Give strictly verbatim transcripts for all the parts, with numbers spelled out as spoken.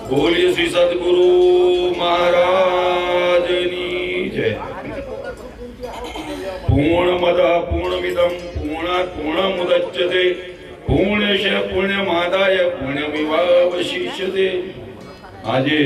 बोलिए श्री सद्गुरु महाराज की जय। पूर्णमदः पूर्णमिदं पूर्णात् पूर्णमुदच्यते पूर्णस्य पूर्णमादाय पूर्णमेवावशिष्यते। આજે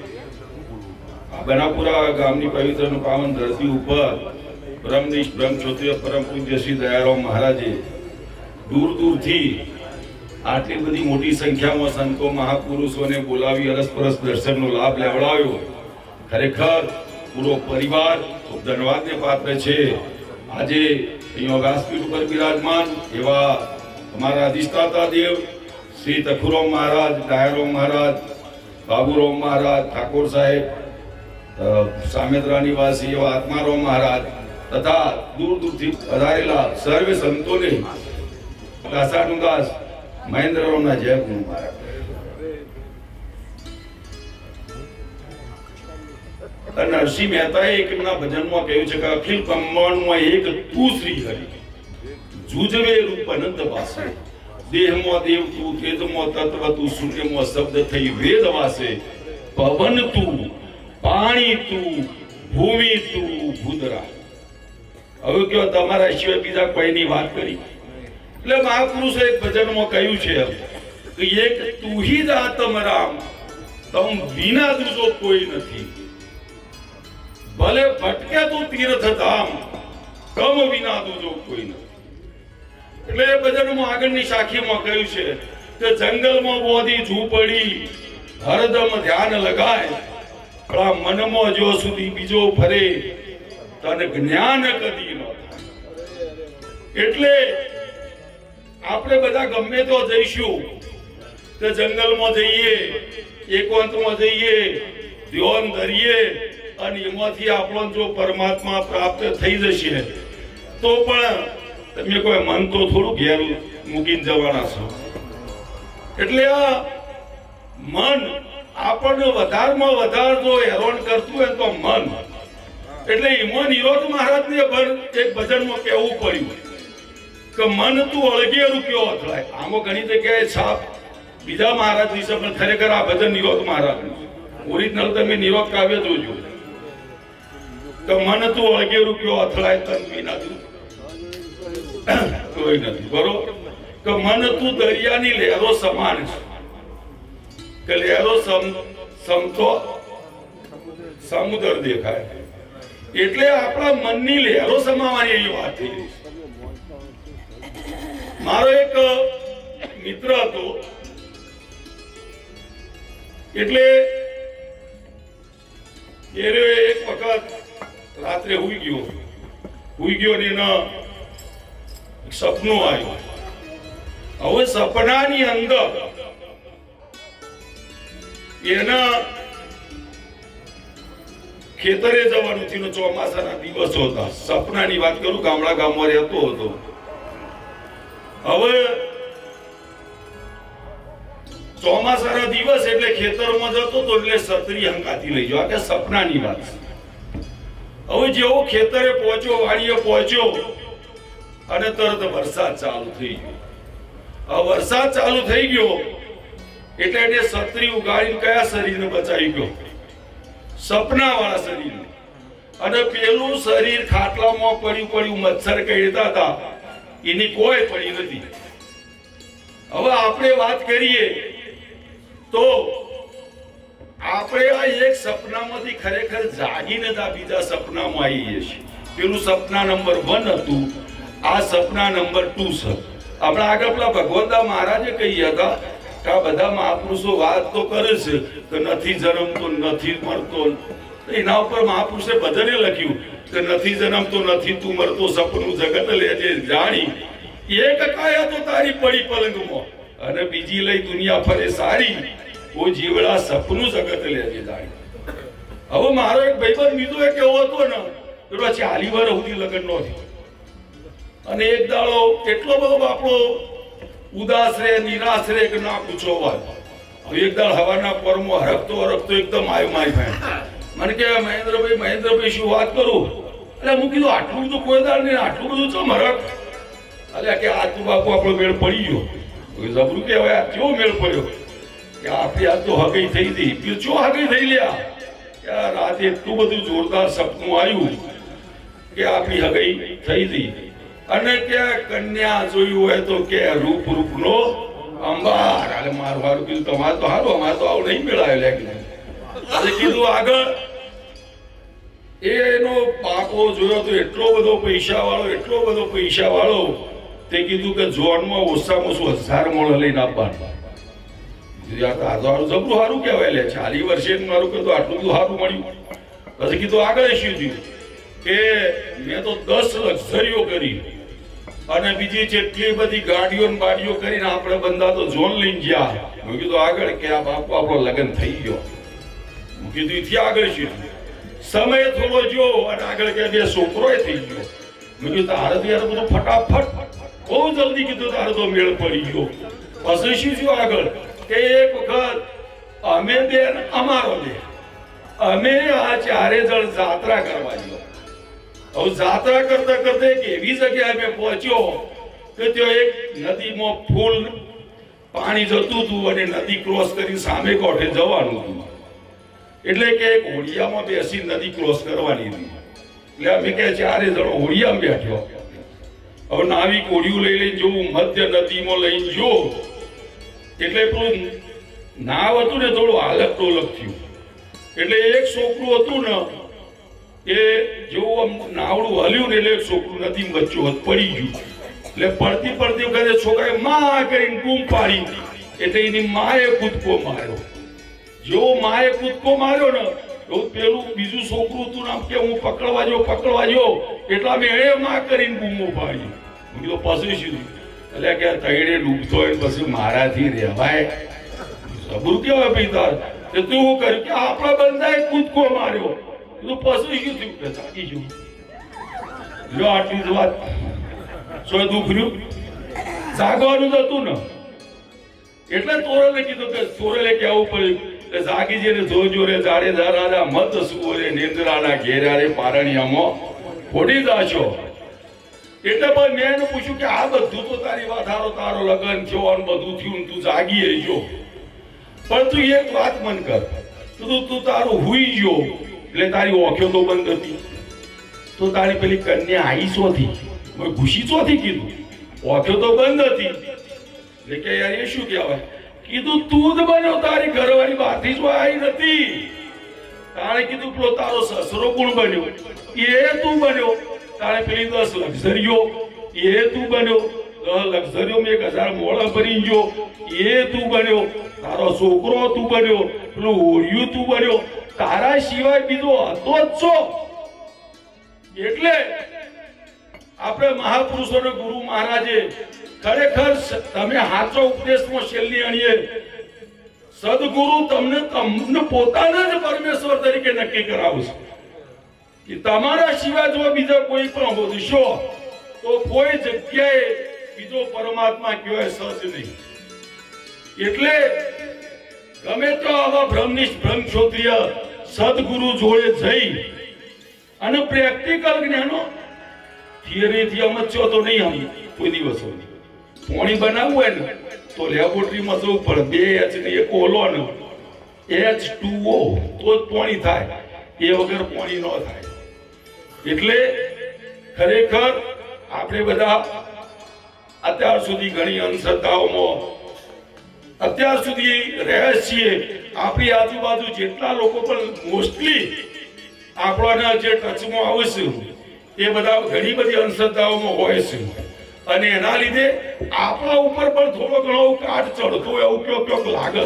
બનાપુરા ગામની પવિત્ર પાવન ધરતી ઉપર બ્રહ્મનિષ્ઠ બ્રહ્મક્ષત્રિય પરમ પૂજ્ય શ્રી દયારામ મહારાજે દૂર દૂરથી આટલી બધી મોટી સંખ્યામાં સંતો મહાપુરુષોને બોલાવી અરસપરસ દર્શનનો લાભ લેવડાવ્યો। ખરેખર પૂરો પરિવાર ખૂબ ધન્યવાદને પાત્ર છે। આજે અહીંયા વ્યાસપીઠ ઉપર બિરાજમાન એવા અમારા અધિષ્ઠાતા દેવ શ્રી તખુરામ મહારાજ, દયારામ મહારાજ, બાબુરામ મહારાજ, ઠાકોર સાહેબ, સામેત્રા નિવાસી એવા આત્મારામ મહારાજ તથા દૂર દૂરથી પધારેલા સર્વે સંતોને દાસાનુદાસ મહેન્દ્રરામના જય ગુરુ મહારાજ। નરસિંહ મહેતાએ એક એમના ભજનમાં કહ્યું છે કે અખિલ બ્રહ્માંડમાં એક તું શ્રી હરિ જુજવે રૂપ અનંત વાસે દેહમાં દેવ તું તેજમાં તત્વ તું શૂન્યમાં શબ્દ થઈ વેદ વાસે પવન તું પાણી તું ભૂમિ તું ભૂદરા। હવે કયો તમારા સિવાય બીજા કોઈની વાત કરી એટલે મહાપુરુષે એક ભજનમાં કહ્યું છે કે એક તું ही આત્મ રામ તમ વિના દૂજો કોઈ નથી ભલે ભટકે તું તીર્થ ધામ તમ વિના દૂજો કોઈ નથી। એટલે એ ભજનમાં આગળની શાખીમાં કહ્યું છે કે જંગલમાં બોધી ઝૂંપડી હરદમ ધ્યાન લગાય પણ મનમાં જો સુધી બીજો ફરે તને જ્ઞાન કદી ન થાય। એટલે આપણે બધા ગમે તો જઈશું તો જંગલમાં જઈએ, એકાંતમાં જઈએ, ધ્યાન ધરીએ અને એમાંથી આપણો જો પરમાત્મા પ્રાપ્ત થઈ જશે તો પણ તમે કોઈ મન તો થોડું ઘેર મૂકીને જવાના છો। એટલે આ મન આપણને વધારમાં વધારે જો હેરાન કરતું હોય તો મન એટલે એમાં નિરોધ મહારાજને એક ભજનમાં કહેવું પડ્યું કે મન તું અળગે રૂપિયો અથડાય। આમાં ઘણી જગ્યાએ છાપ બીજા મહારાજ વિશે પણ ખરેખર આ ભજન નિરોધ મહારાજ ઓરિજિનલ તમે નિરોધ કાવ્ય જોજો કે મન તું અળગે રૂપિયો અથડાય તન વિના કોઈ નથી બરોબર કે મન તું દરિયાની લહેરો સમાન છે કે લહેરો સમતો સમુદ્ર દેખાય એટલે આપણા મનની લહેરો સમાવાની એવી વાત થઈ રહી છે। મારો એક મિત્ર હતો એટલે એ એક વખત રાત્રે હુઈ ગયો હુઈ ગયો ને એના સપનું આવ્યું। હવે સપનાની અંદર એના ખેતરે જવાનું થયું। ચોમાસાના દિવસો હતા, સપનાની વાત કરું, ગામડા ગામમાં રહેતો હતો। હવે ચોમાસાના દિવસ એટલે ખેતરમાં જતો તો એટલે છત્રી હંકાતી લઈ જાવ કે સપનાની વાત। હવે જેવો ખેતરે પહોંચ્યો, વાડીએ પહોંચ્યો અને તરત વરસાદ ચાલુ થઈ ગયો। આ વરસાદ ચાલુ થઈ ગયો એટલે એને છત્રી ઉગાડીને કયા શરીરને બચાવી ગયો? સપના વાળા શરીર। અને પેલું શરીર ખાટલામાં પડ્યું પડ્યું મચ્છર કરડતા હતા એની કોઈ પડી નથી। હવે આપણે વાત કરીએ તો આપણે આ એક સપનામાંથી ખરેખર જાગીને આ બીજા સપનામાં આવીએ છીએ। પેલું સપના નંબર વન હતું, આ સપના નંબર ટુ છે। આપણા આગળ પેલા ભગવંતા મહારાજે કહી હતા કે આ બધા મહાપુરુષો વાત તો કરે છે કે નથી જન્મતો નથી મરતો, એના ઉપર મહાપુરુષે ભજને લખ્યું કે નથી જન્મતો નથી તું મરતો સપનું જગત લેજે જાણી એક કાયા તો તારી પડી પલંગમાં અને બીજી લઈ દુનિયા ફરે સારી ઓ જીવડા સપનું જગત લેજે જાણી। હવે મારો એક ભાઈબંધ બીજો એક એવો હતો ને પેલો ચાલી વાર સુધી લગ્ન નો થયો અને એક દાડો એટલો બધો આપણો ઉદાસ રે નિરાશ રે કે ના પૂછો વાત। હવે એક દાડ હવાના પરમો હરકતો હરકતો એકદમ આયો મારી ભાઈ મને કે મહેન્દ્રભાઈ મહેન્દ્રભાઈ શું વાત કરું? એટલે હું કીધું આટલું બધું કોઈ દાડ નહીં, આટલું બધું ચમ હરક? એટલે કે આ તું બાપુ આપણો મેળ પડી ગયો, જબરું કહેવાય, કેવો મેળ પડ્યો? કે આપણી આ તો હગઈ થઈ હતી. બીજો હગઈ થઈ લ્યા યાર. રાતે એટલું બધું જોરદાર સપનું આવ્યું કે આપણી હગઈ થઈ હતી. અને કે કન્યા જોયું હોય તો કે રૂપ રૂપ નો અંબાર. અરે મારું મારું કીધું તમારે તો સારું, અમારે તો આવું નહીં મેળાયો લે કીધું. કીધું આગળ એનો બાપો જોયો તો એટલો બધો પૈસા વાળો, એટલો બધો પૈસા વાળો. તે કીધું કે જોનમાં ઓછામાં ઓછું હજાર મોણ લઈને આપવાનું. જબરું સારું કહેવાય લે. ચાલીસ વર્ષે મારું કીધું આટલું બધું સારું મળ્યું. પછી કીધું આગળ શું થયું કે મેં તો દસ લક્ઝરીઓ કરી અને બીજી જેટલી બધી ગાડીઓ ને બાડીઓ કરીને આપણે બંધા તો જોન લઈને ગયા. મેં કીધું આગળ કે આ બાપુ આપણો લગ્ન થઈ ગયો. મેં કીધું એથી આગળ શું થયું? સમય થોડો જો અને આગળ કે બે છોકરો થઈ ગયો. મેં કીધું તારે તો યાર બધું ફટાફટ બહુ જલ્દી કીધું તારે તો મેળ પડી ગયો. પછી શું થયું આગળ કે એક વખત અમે બે અમારો બે અમે આ ચારે જણ જાત્રા કરવા ગયો. હવે જાત્રા કરતા કરતા એક એવી જગ્યાએ અમે પહોંચ્યો કે ત્યાં એક નદીમાં ફૂલ પાણી જતું હતું અને નદી ક્રોસ કરી સામે કોઠે જવાનું હતું. એટલે કે એક હોડિયામાં બેસી નદી ક્રોસ કરવાની હતી. એટલે અમે કે ચારે જણો હોડિયામાં બેઠો. હવે નાવિક હોડિયું લઈ લઈને જોવું, મધ્ય નદીમાં લઈને જો એટલે પેલું નાવ હતું ને થોડું હાલત ટોલક થયું. એટલે એક છોકરું હતું ને એ જેવું નાવડું હલ્યું ને એટલે એક છોકરું નદી વચ્ચે પડી ગયું. એટલે પડતી પડતી વખતે છોકરાએ માં કરીને બૂમ પાડી. એટલે એની માએ કૂદકો માર્યો. જેવો માએ કૂદકો માર્યો ને એવું પેલું બીજું છોકરું હતું ને કે હું પકડવા જો પકડવા જો એટલા મેં એ માં કરીને બૂમો પાડી. હું કીધું પછી શું એટલે કે તૈડે ડૂબતો હોય પછી મારાથી રહેવાય? સબૂર કેવાય ભાઈ તાર. તું શું કર્યું કે આપણા બંધાએ કૂદકો માર્યો. કીધું પછી શું થયું કે થાકી ગયું. લો આટલી જ વાત. શું દુઃખ રહ્યું? જાગવાનું જ હતું ને. એટલે તોરલે કીધું કે તોરલે કેવું પડ્યું કે જાગી જઈને જોજો રે જાડેજા રાજા મત સુવો રે નિંદ્રાના ઘેરા રે પારણિયામાં ફોડી દાશો. એટલે ભાઈ મેં એને પૂછ્યું કે આ બધું તો તારી વાત હારો તારો લગ્ન થયો અને બધું થયું તું જાગી રહેજો, પણ તું એક વાત મન કર તું તું તારું હુઈ ગયો એટલે તારી ઓંખો તો બંધ હતી. તો તારી પેલી કન્યા આઈ શોથી ઘુસી ચોથી કીધું ઓંખો તો બંધ હતી. એટલે કે યાર એ શું કહેવાય? કીધું તું જ બન્યો, તારી ઘરવાળી બાથી જ આવી નથી. તારે કીધું પેલો તારો સસરો કોણ બન્યો? એ તું બન્યો. તારે પેલી દસ લક્ઝરીઓ એ તું બન્યો. દસ લક્ઝરીઓ મેં એક હજાર મોડા ભરી ગયો એ તું બન્યો. તારો છોકરો તું બન્યો, પેલું હોળિયું તું બન્યો. તારા સિવાય બીજો હતો જ છો. એટલે આપણે મહાપુરુષોને ગુરુ મહારાજે ખરેખર તમે સાચો ઉપદેશમાં છેલ્લી અણીએ સદગુરુ તમને તમને પોતાના જ પરમેશ્વર તરીકે નક્કી કરાવશે કે તમારા સિવાય જો બીજા કોઈ પણ હોદશો તો કોઈ જગ્યાએ બીજો પરમાત્મા કહેવાય સજ નહીં. એટલે ગમે તો આવા બ્રહ્મનિષ્ઠ બ્રહ્મક્ષોત્રિય સદગુરુ જોડે જઈ અને પ્રેક્ટિકલ જ્ઞાનો થિયરી થી સમજો તો નહીં આમ કોઈ દિવસ પાણી બનાવવું હોય ને તો લેબોરેટરીમાં જવું પડે. બે એચ ને એક ઓલો ને એચ ટુ ઓ તો જ પાણી થાય, એ વગર પાણી ન થાય. એટલે ખરેખર આપણે બધા અત્યાર સુધી ઘણી અંધશ્રદ્ધાઓમાં અત્યાર સુધી રહ્યા છીએ. આપણી આજુબાજુ જેટલા લોકો પણ મોસ્ટલી આપણાના જે ટચમાં આવે છે એ બધા ઘણી બધી અંધશ્રદ્ધાઓમાં હોય છે અને એના લીધે આપણા ઉપર પણ થોડો ઘણો કાટ ચડતો એવું કયો કયો લાગે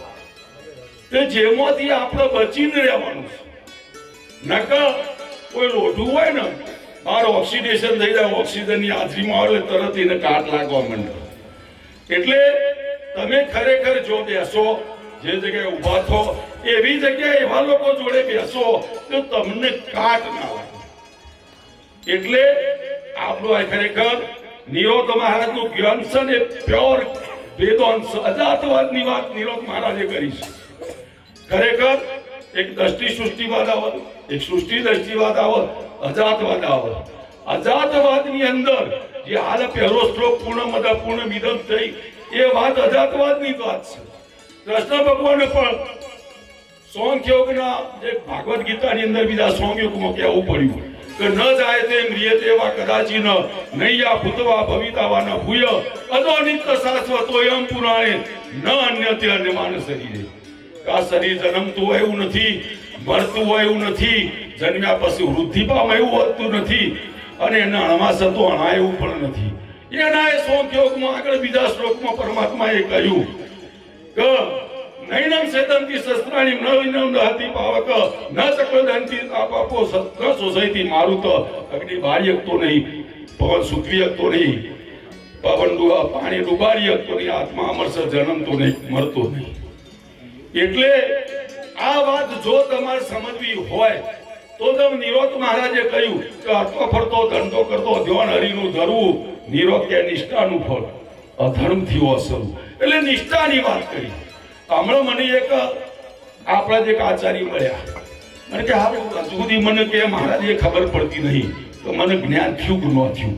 છે તે જેમાંથી આપણે બચીને રહેવાનું છે. નકર કોઈ લોઢું હોય ને બહાર ઓક્સિડેશન થઈ જાય, ઓક્સિજનની હાજરીમાં આવે તરત એને કાટ લાગવા માંડે. એટલે તમે ખરેખર જો બેસો જે જગ્યાએ ઉભા થો એવી જગ્યાએ એવા લોકો જોડે બેસો તો તમને કાટ ના લાગે. એટલે આપણું આ ખરેખર નિરોધ મહારાજનું જ્ઞાન છે ને પ્યોર વેદાંત અજાતવાદની વાત નિરોધ મહારાજે કરી છે. ખરેખર એક દ્રષ્ટિ સૃષ્ટિવાદ આવે, એક સૃષ્ટિ દ્રષ્ટિવાદ આવે, અજાતવાદ આવે. અજાતવાદની અંદર જે હાલ પહેલો શ્લોક પૂર્ણ મદ પૂર્ણ મિદમ થઈ એ વાત અજાતવાદની વાત છે. કૃષ્ણ ભગવાને પણ સોંખ્યોગના જે ભાગવત ગીતાની અંદર બીજા સોંખ્યોગમાં કહેવું પડ્યું કે ન જાય તે મ્રિયતે વા કદાચિન નૈયા ભૂતવા ભવિતાવા ન ભૂય અદોનિત્ય શાશ્વતો એમ પુરાણે ન અન્યતે અન્યમાન શરીરે. આ શરીર જન્મતું હોય એવું નથી, મરતું હોય એવું નથી, જન્મ્યા પછી વૃદ્ધિ પામે એવું હોતું નથી, અને એના અણમાસતો અણા એવું પણ નથી. એના એ સોંખ્યોગમાં આગળ બીજા શ્લોકમાં પરમાત્માએ કહ્યું કે નૈનમ સેદંતી શસ્ત્રાણી ન વિનમ દહતી પાવક ન ચક્રદંતી પાપો ન શોષયતી મારુત. અગ્નિ બાળી શકતો નહીં, પવન સૂકવી શકતો નહીં, પવન પાણી ડુબાડી શકતો નહીં, આત્મા અમરસ જન્મતો નહીં, મરતો નહીં. એટલે આ વાત જો તમારે સમજવી હોય તો તમે નિરોધ મહારાજે કહ્યું કે હરતો ફરતો ધંધો કરતો ધ્યાન હરિનું ધરવું નિરોધ કે નિષ્ઠાનું ફળ અધર્મથી અસરું. એટલે નિષ્ઠાની વાત કરી. હમણાં મને એક આપણા જે આચાર્ય મળ્યા, મને કે હા હજુ સુધી મને કે મહારાજ એ ખબર પડતી નહીં તો મને જ્ઞાન થયું કે ન થયું.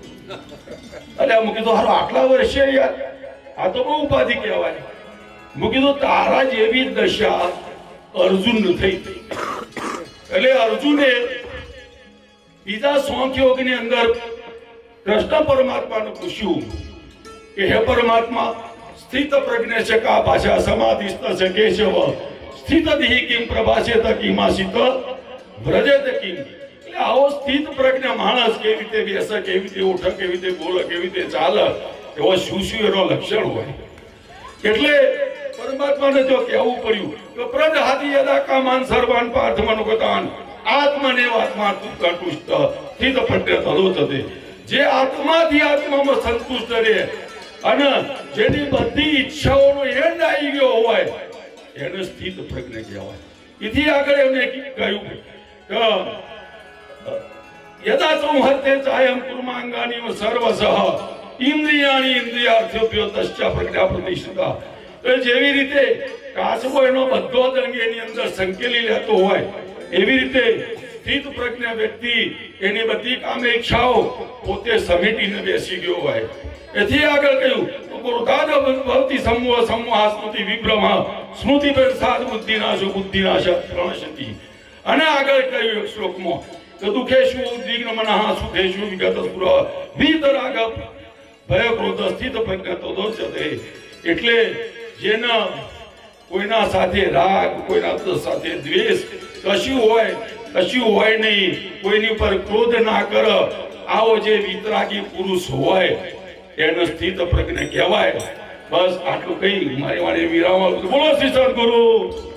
એટલે હું કીધું હારો આટલા વર્ષે યાર આ તો બહુ ઉપાધિ કહેવાય. હું કીધું તારા જેવી દશા અર્જુન થઈ. એટલે અર્જુને બીજા સોંખ્યોગની અંદર કૃષ્ણ પરમાત્માને પૂછ્યું કે હે પરમાત્મા સ્થિત પ્રજ્ઞ છે કા ભાષા સમાધિસ્થ છે કેશવ સ્થિત દિહિ કિમ પ્રભાષેત કિમાસિત વ્રજેત કિમ. એટલે આવો સ્થિત પ્રજ્ઞ માણસ કેવી રીતે બેસે, કેવી રીતે ઉઠે, કેવી રીતે બોલે, કેવી રીતે ચાલે, એવો શું શું એનો લક્ષણ હોય. એટલે પરમાત્માને જો કહેવું પડ્યું કે પ્રજહાતિ યદા કામાન સર્વાન પાર્થ મનોગતાન આત્મને આત્મા તુષ્ટ સ્થિત પ્રજ્ઞ તદોચતે. જે આત્માથી આત્મામાં સંતુષ્ટ રહે અને જેની બધી ઈચ્છાઓનો એન્ડ આવી ગયો હોય એને સ્થિત પ્રજ્ઞ કહેવાય. એથી આગળ એમને કહ્યું કે યદા સંહતે ચાયમ કુર્માંગાની સર્વસહ ઇન્દ્રિયાણી ઇન્દ્રિયાર્થ્યોભ્યો તસ્યા પ્રજ્ઞા પ્રતિષ્ઠિતા. તો જેવી રીતે કાચબો એનો બધો જ અંગ એની અંદર સંકેલી લેતો હોય એવી રીતે સ્થિત પ્રજ્ઞ વ્યક્તિ એની બધી કામે ઈચ્છાઓ પોતે સમેટીને બેસી ગયો હોય. એથી આગળ કહ્યું ક્રોધાદ ભવતિ સમૂહ સમૂહ સ્મૃતિ વિભ્રમ સ્મૃતિ પ્રસાદ બુદ્ધિનાશો બુદ્ધિનાશ પ્રણશતિ. અને આગળ કહ્યું એક શ્લોકમાં કે દુઃખેશુ ઉદ્વિગ્ન મનઃ સુખેશુ વિગત સ્પૃહ વિતરાગ ભય ક્રોધ સ્થિત પ્રજ્ઞ તદોચતે. એટલે જેના કોઈના સાથે રાગ, કોઈના સાથે દ્વેષ કશું હોય કશું હોય નહીં, કોઈની ઉપર ક્રોધ ના કર, આવો જે વિતરાગી પુરુષ હોય એને સ્થિત પ્રજ્ઞ કહેવાય. બસ આટલું કઈ મારી વાણી વિરામ. બોલો શ્રી સદગુરુ.